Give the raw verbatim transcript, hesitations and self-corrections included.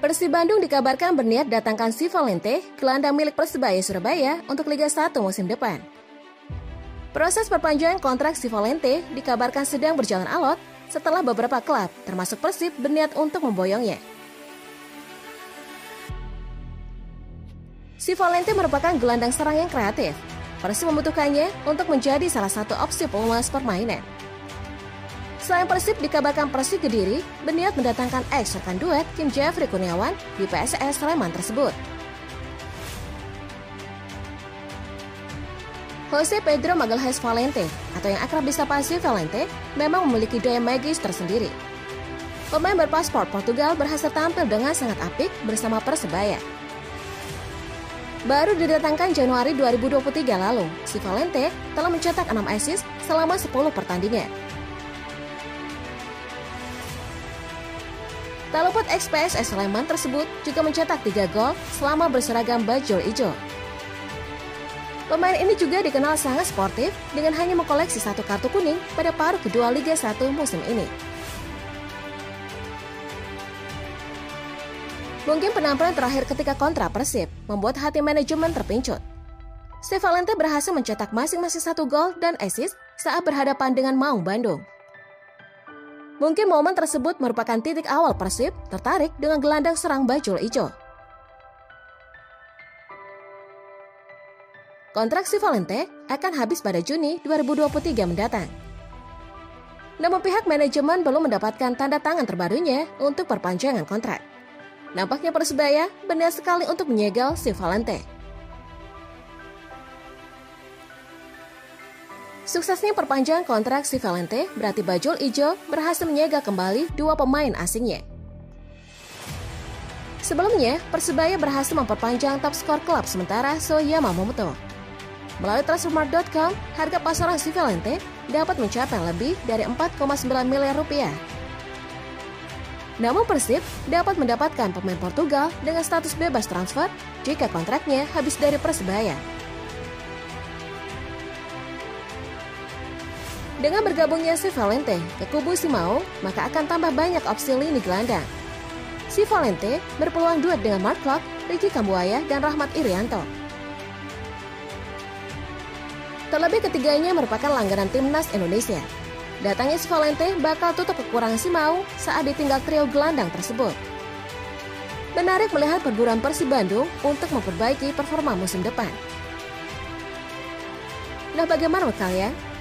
Persib Bandung dikabarkan berniat datangkan Si Valente, gelandang milik Persebaya Surabaya, untuk Liga satu musim depan. Proses perpanjangan kontrak Si Valente dikabarkan sedang berjalan alot setelah beberapa klub, termasuk Persib, berniat untuk memboyongnya. Si Valente merupakan gelandang serang yang kreatif. Persib membutuhkannya untuk menjadi salah satu opsi pelumas permainan. Selain Persib, dikabarkan Persik Kediri berniat mendatangkan ex rekan duet Kim Jeffrey Kurniawan di P S S Sleman tersebut. Jose Pedro Magalhães Valente, atau yang akrab disapa Si Valente, memang memiliki daya magis tersendiri. Pemain berpaspor Portugal berhasil tampil dengan sangat apik bersama Persebaya. Baru didatangkan Januari dua ribu dua puluh tiga lalu, Si Valente telah mencetak enam assist selama sepuluh pertandingan. Tak luput ex P S S Sleman tersebut juga mencetak tiga gol selama berseragam bajul ijo. Pemain ini juga dikenal sangat sportif dengan hanya mengkoleksi satu kartu kuning pada paruh kedua Liga satu musim ini. Mungkin penampilan terakhir ketika kontra Persib membuat hati manajemen terpincut. Si Valente berhasil mencetak masing-masing satu gol dan assist saat berhadapan dengan Maung Bandung. Mungkin momen tersebut merupakan titik awal Persib tertarik dengan gelandang serang bajul ijo. Kontrak Si Valente akan habis pada Juni dua ribu dua puluh tiga mendatang. Namun pihak manajemen belum mendapatkan tanda tangan terbarunya untuk perpanjangan kontrak. Nampaknya Persebaya berniat sekali untuk menyegel Si Valente. Suksesnya perpanjangan kontrak Si Valente berarti bajul ijo berhasil menyegel kembali dua pemain asingnya. Sebelumnya, Persebaya berhasil memperpanjang top skor klub sementara So Yamamoto. Melalui transfermarkt dot com, harga pasaran Si Valente dapat mencapai lebih dari empat koma sembilan miliar rupiah. Namun Persib dapat mendapatkan pemain Portugal dengan status bebas transfer jika kontraknya habis dari Persebaya. Dengan bergabungnya Si Valente ke kubu Si Maung, maka akan tambah banyak opsi lini gelandang. Si Valente berpeluang duet dengan Mark Klok, Ricky Kambuaya, dan Rahmat Irianto. Terlebih ketiganya merupakan langganan timnas Indonesia. Datangnya Si Valente bakal tutup kekurangan Si Maung saat ditinggal trio gelandang tersebut. Menarik melihat perburuan Persib Bandung untuk memperbaiki performa musim depan. Nah, bagaimana menurut kalian?